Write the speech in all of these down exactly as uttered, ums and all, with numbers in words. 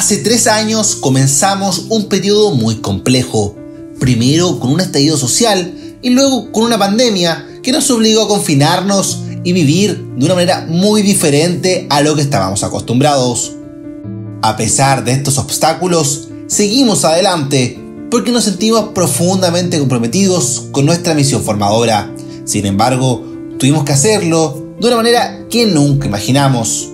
Hace tres años comenzamos un periodo muy complejo, primero con un estallido social y luego con una pandemia que nos obligó a confinarnos y vivir de una manera muy diferente a lo que estábamos acostumbrados. A pesar de estos obstáculos, seguimos adelante porque nos sentimos profundamente comprometidos con nuestra misión formadora. Sin embargo, tuvimos que hacerlo de una manera que nunca imaginamos.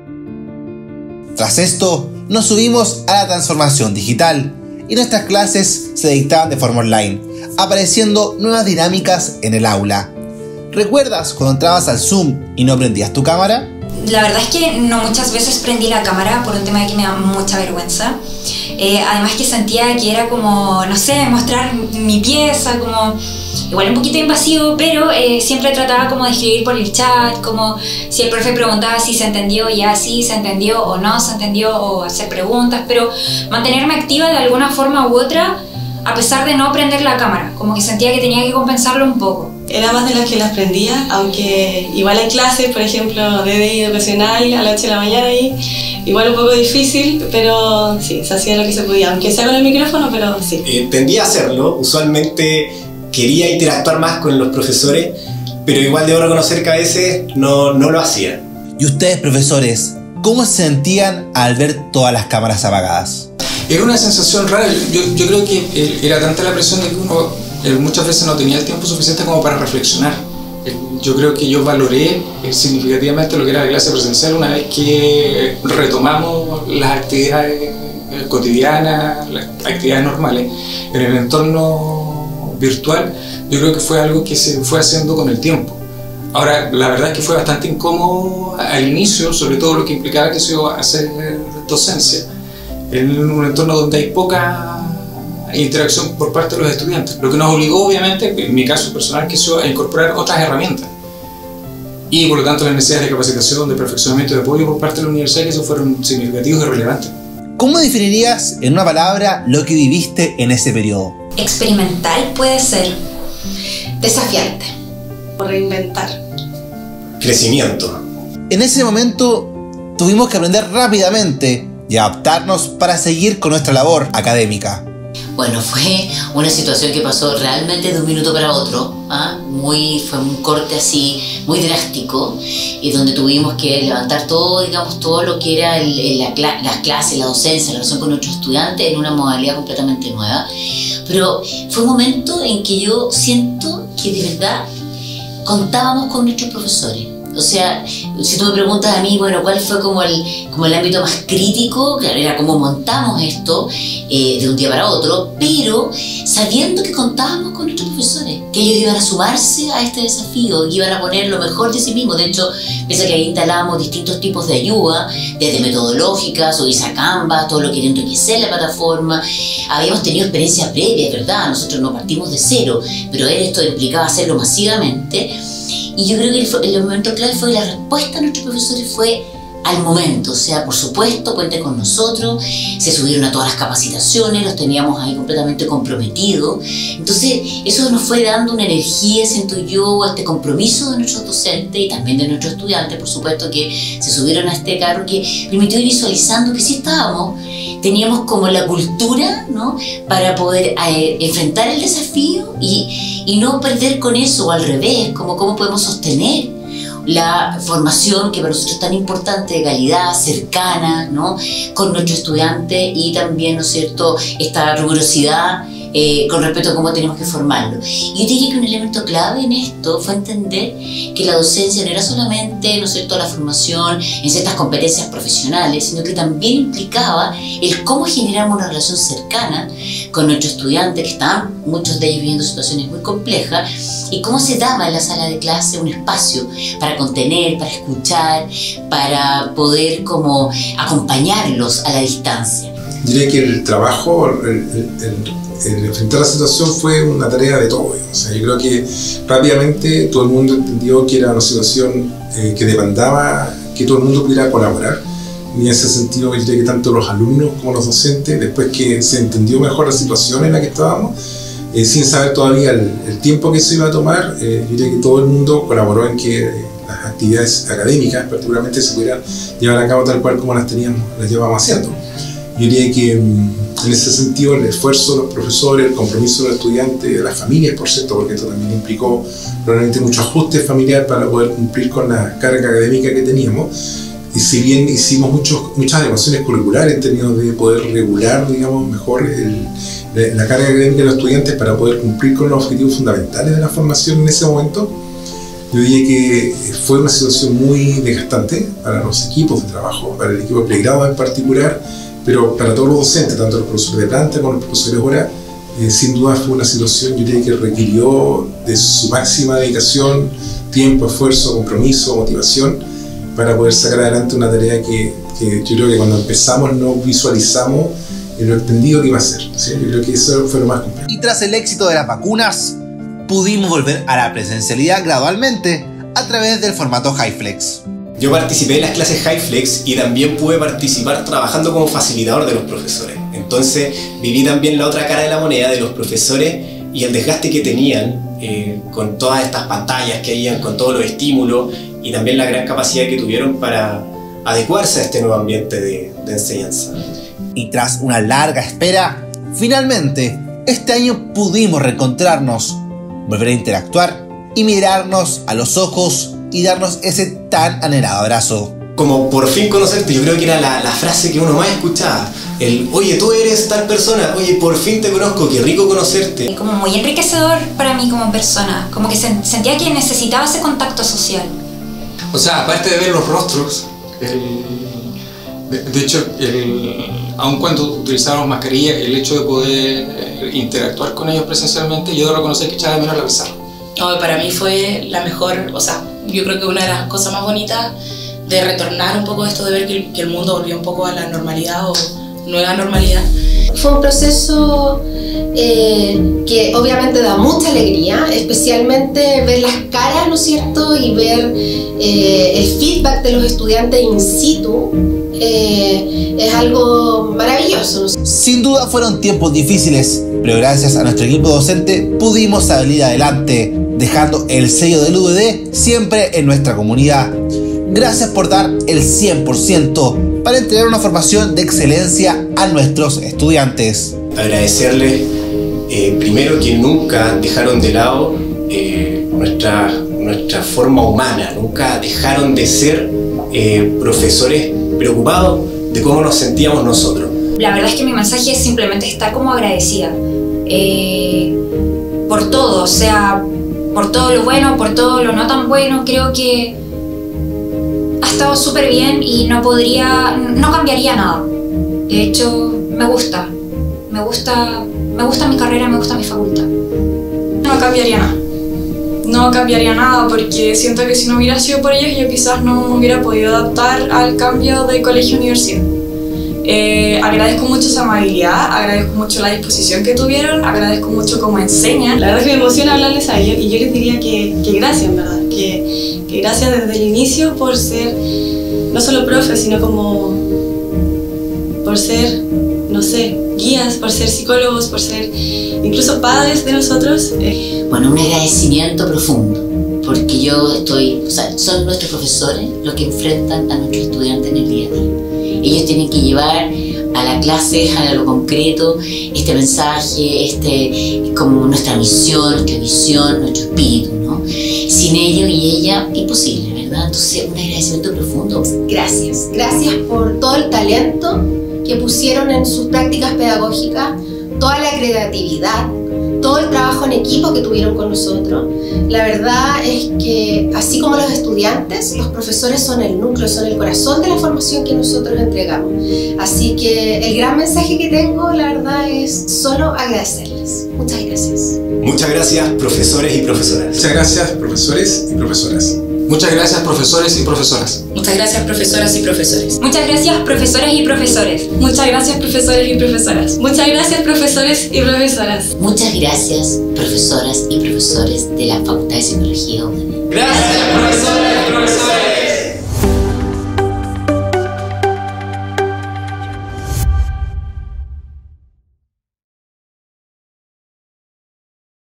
Tras esto, nos subimos a la transformación digital y nuestras clases se dictaban de forma online, apareciendo nuevas dinámicas en el aula. ¿Recuerdas cuando entrabas al Zoom y no prendías tu cámara? La verdad es que no muchas veces prendí la cámara por un tema de que me da mucha vergüenza. Eh, además que sentía que era como, no sé, mostrar mi pieza, como igual un poquito invasivo, pero eh, siempre trataba como de escribir por el chat, como si el profe preguntaba si se entendió, ya sí se entendió o no se entendió, o hacer preguntas, pero mantenerme activa de alguna forma u otra a pesar de no prender la cámara, como que sentía que tenía que compensarlo un poco. Era más de las que las prendía, aunque igual hay clases, por ejemplo, D D I educacional a las ocho de la mañana y igual un poco difícil, pero sí, se hacía lo que se podía, aunque sea con el micrófono, pero sí. Eh, tendía a hacerlo, usualmente quería interactuar más con los profesores, pero igual debo reconocer que a veces no, no lo hacía. ¿Y ustedes, profesores, cómo se sentían al ver todas las cámaras apagadas? Era una sensación rara. Yo, yo creo que era tanta la presión de que uno eh, muchas veces no tenía el tiempo suficiente como para reflexionar. Eh, yo creo que yo valoré eh, significativamente lo que era la clase presencial una vez que retomamos las actividades eh, cotidianas, las actividades normales en el entorno virtual. Yo creo que fue algo que se fue haciendo con el tiempo. Ahora, la verdad es que fue bastante incómodo al inicio, sobre todo lo que implicaba que se iba a hacer docencia en un entorno donde hay poca interacción por parte de los estudiantes, lo que nos obligó obviamente, en mi caso personal, que a incorporar otras herramientas y por lo tanto las necesidades de capacitación, de perfeccionamiento, de apoyo por parte de la universidad, que esos fueron significativos y relevantes. ¿Cómo definirías en una palabra lo que viviste en ese periodo? Experimental puede ser, desafiante, reinventar, crecimiento. En ese momento tuvimos que aprender rápidamente y adaptarnos para seguir con nuestra labor académica. Bueno, fue una situación que pasó realmente de un minuto para otro, ¿ah? Muy, fue un corte así muy drástico, y donde tuvimos que levantar todo, digamos, todo lo que era el, el, la, las clases, la docencia, la relación con nuestros estudiantes en una modalidad completamente nueva. Pero fue un momento en que yo siento que de verdad contábamos con nuestros profesores. O sea, si tú me preguntas a mí, bueno, ¿cuál fue como el, como el ámbito más crítico? Claro, era cómo montamos esto eh, de un día para otro, pero sabiendo que contábamos con nuestros profesores, que ellos iban a sumarse a este desafío, que iban a poner lo mejor de sí mismos. De hecho, piensa que ahí instalábamos distintos tipos de ayuda, desde metodológicas, subirse a Canva, todo lo que era enriquecer la plataforma. Habíamos tenido experiencia previa, ¿verdad? Nosotros no partimos de cero, pero esto implicaba hacerlo masivamente. Y yo creo que el, el momento clave fue la respuesta a nuestros profesores fue al momento. O sea, por supuesto, cuenten con nosotros, se subieron a todas las capacitaciones, los teníamos ahí completamente comprometidos. Entonces, eso nos fue dando una energía, siento yo, a este compromiso de nuestros docentes y también de nuestros estudiantes, por supuesto, que se subieron a este carro, que permitió ir visualizando que sí estábamos, teníamos como la cultura, ¿no?, para poder eh, enfrentar el desafío y, y no perder con eso, o al revés, como cómo podemos sostener la formación que para nosotros es tan importante, de calidad, cercana, ¿no?, con nuestros estudiantes, y también, ¿no es cierto?, esta rigurosidad eh, con respecto a cómo tenemos que formarlo. Y yo diría que un elemento clave en esto fue entender que la docencia no era solamente, ¿no es cierto?, la formación en ciertas competencias profesionales, sino que también implicaba el cómo generamos una relación cercana con nuestros estudiantes, que estaban muchos de ellos viviendo situaciones muy complejas, y cómo se daba en la sala de clase un espacio para contener, para escuchar, para poder como acompañarlos a la distancia. Diría que el trabajo, el, el, el, el enfrentar la situación fue una tarea de todos. O sea, yo creo que rápidamente todo el mundo entendió que era una situación eh, que demandaba que todo el mundo pudiera colaborar. Y en ese sentido, yo diría que tanto los alumnos como los docentes, después que se entendió mejor la situación en la que estábamos, eh, sin saber todavía el, el tiempo que se iba a tomar, eh, yo diría que todo el mundo colaboró en que eh, las actividades académicas particularmente se pudieran llevar a cabo tal cual como las teníamos, las llevábamos haciendo. Yo diría que en ese sentido el esfuerzo de los profesores, el compromiso de los estudiantes, de las familias, por cierto, porque esto también implicó probablemente mucho ajuste familiar para poder cumplir con la carga académica que teníamos. Y si bien hicimos muchos, muchas adecuaciones curriculares en términos de poder regular, digamos, mejor el, la carga académica de los estudiantes para poder cumplir con los objetivos fundamentales de la formación en ese momento, yo diría que fue una situación muy desgastante para los equipos de trabajo, para el equipo de pregrado en particular, pero para todos los docentes, tanto los profesores de planta como los profesores de hora, eh, sin duda fue una situación, yo diría que requirió de su máxima dedicación, tiempo, esfuerzo, compromiso, motivación, para poder sacar adelante una tarea que, que yo creo que cuando empezamos no visualizamos lo extendido que iba a ser, ¿sí? Yo creo que eso fue lo más complejo. Y tras el éxito de las vacunas, pudimos volver a la presencialidad gradualmente a través del formato HyFlex. Yo participé en las clases HyFlex y también pude participar trabajando como facilitador de los profesores. Entonces viví también la otra cara de la moneda de los profesores y el desgaste que tenían eh, con todas estas pantallas que habían, con todos los estímulos y también la gran capacidad que tuvieron para adecuarse a este nuevo ambiente de, de enseñanza. Y tras una larga espera, finalmente, este año pudimos reencontrarnos, volver a interactuar y mirarnos a los ojos y darnos ese tan anhelado abrazo. Como por fin conocerte, yo creo que era la, la frase que uno más escuchaba. El, oye, tú eres tal persona, oye, por fin te conozco, qué rico conocerte. Como muy enriquecedor para mí como persona, como que se, sentía que necesitaba ese contacto social. O sea, aparte de ver los rostros, el, de, de hecho, el, aun cuando utilizábamos mascarilla, el hecho de poder interactuar con ellos presencialmente, yo debo reconocer que echaba de menos la pizarra. No, para mí fue la mejor, o sea, yo creo que una de las cosas más bonitas de retornar un poco esto de ver que el, que el mundo volvió un poco a la normalidad o nueva normalidad. Fue un proceso eh, que obviamente da mucha alegría, especialmente ver las caras, ¿no es cierto? Y ver eh, el feedback de los estudiantes in situ, eh, es algo maravilloso, ¿no? Sin duda fueron tiempos difíciles, pero gracias a nuestro equipo docente pudimos salir adelante, dejando el sello del U V D siempre en nuestra comunidad. Gracias por dar el cien por ciento para entregar una formación de excelencia a nuestros estudiantes. Agradecerles eh, primero que nunca dejaron de lado eh, nuestra, nuestra forma humana, nunca dejaron de ser eh, profesores preocupados de cómo nos sentíamos nosotros. La verdad es que mi mensaje es simplemente estar como agradecida eh, por todo, o sea, por todo lo bueno, por todo lo no tan bueno. Creo que ha estado súper bien y no podría, no cambiaría nada. De hecho, me gusta, me gusta, me gusta mi carrera, me gusta mi facultad. No cambiaría nada. No cambiaría nada porque siento que si no hubiera sido por ellos yo quizás no me hubiera podido adaptar al cambio de colegio a universidad. Eh, agradezco mucho su amabilidad, agradezco mucho la disposición que tuvieron, agradezco mucho cómo enseñan. La verdad es que me emociona hablarles a ellos y yo les diría que, que gracias, en verdad, que, que gracias desde el inicio por ser no solo profes, sino como por ser, no sé, guías, por ser psicólogos, por ser incluso padres de nosotros. Eh. Bueno, un agradecimiento profundo, porque yo estoy, o sea, son nuestros profesores los que enfrentan a nuestros estudiantes en el día a día. Ellos tienen que llevar a la clase, a lo concreto, este mensaje, este, como nuestra misión, nuestra visión, nuestro espíritu, ¿no? Sin ellos y ella, imposible, ¿verdad? Entonces, un agradecimiento profundo. Gracias, gracias por todo el talento que pusieron en sus prácticas pedagógicas, toda la creatividad, todo el trabajo en equipo que tuvieron con nosotros. La verdad es que, así como los estudiantes, los profesores son el núcleo, son el corazón de la formación que nosotros entregamos. Así que el gran mensaje que tengo, la verdad, es solo agradecerles. Muchas gracias. Muchas gracias, profesores y profesoras. Muchas gracias, profesores y profesoras. Muchas gracias, profesores y profesoras. Muchas gracias, profesoras y profesores. Muchas gracias, profesores y profesores. Muchas gracias, profesores y profesoras. Muchas gracias, profesores y profesoras. Muchas gracias, profesoras y profesores de la Facultad de Psicología U D N. Gracias, profesores y profesores.